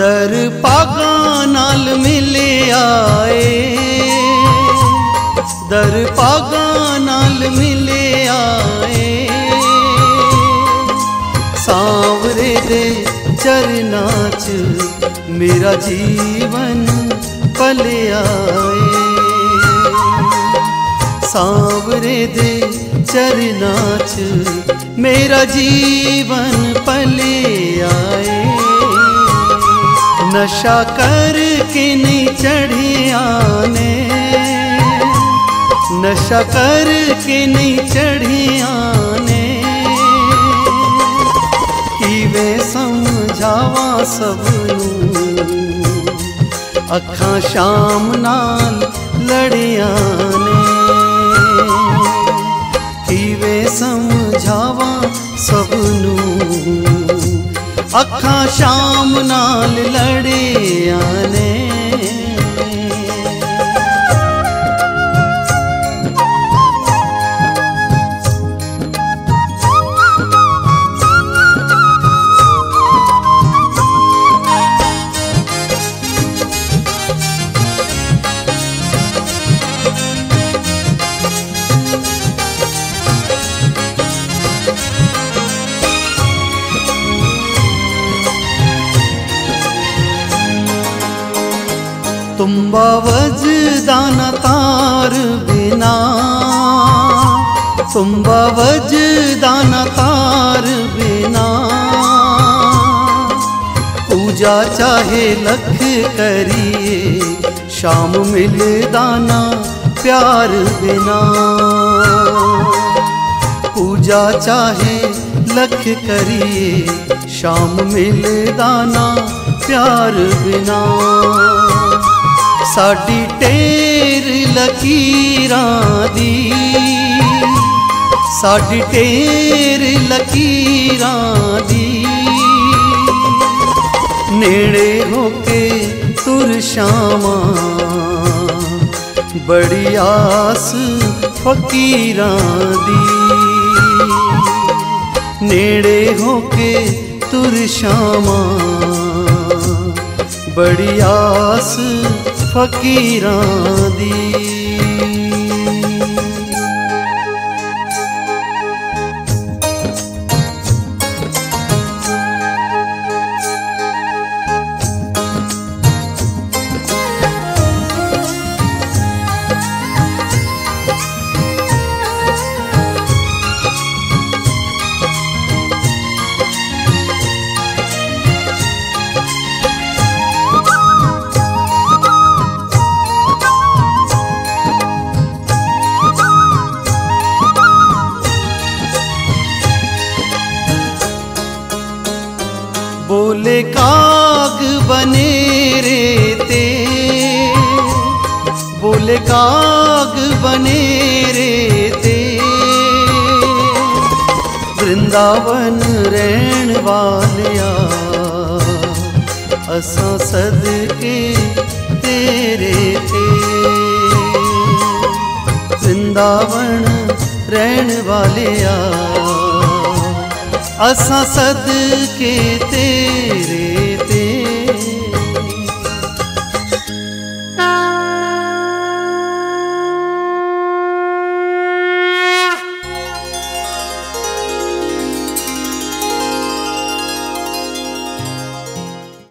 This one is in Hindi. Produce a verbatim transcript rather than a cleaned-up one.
दर पागा नाल मिले आए, दर पागा नाल मिले आए, सांवरे दे चरनां च मेरा जीवन पले आए, सांवरे दे चरनां च मेरा जीवन पले आए। नशा करके नहीं चढ़िया ने, नशा करके नहीं चढ़िया ने, किवें समझावा सबनू अखां शाम नाल लड़िया ने, किवें समझावा सबनू अखां शाम नाल लड़िया ने। तुम्बा वजदाना तार बिना, तुम्बा वजदाना तार बिना, पूजा चाहे लख करिए शाम मिलदाना प्यार बिना, पूजा चाहे लख करिए शाम मिलदाना प्यार बिना। साडी टेर लकीरां दी, साडी टेर लकीरां दी, नेड़े होके तुर शामा बड़ी आस फकीरां दी, नेड़े होके तुर शामा बड़ी आस फकीरां दी। बोले काग बने रेते, बोले काग बने रेते, वृंदावन रहन वालिया असां सदके तेरे ते, वृंदावन रहन वालिया असां सदके तेरे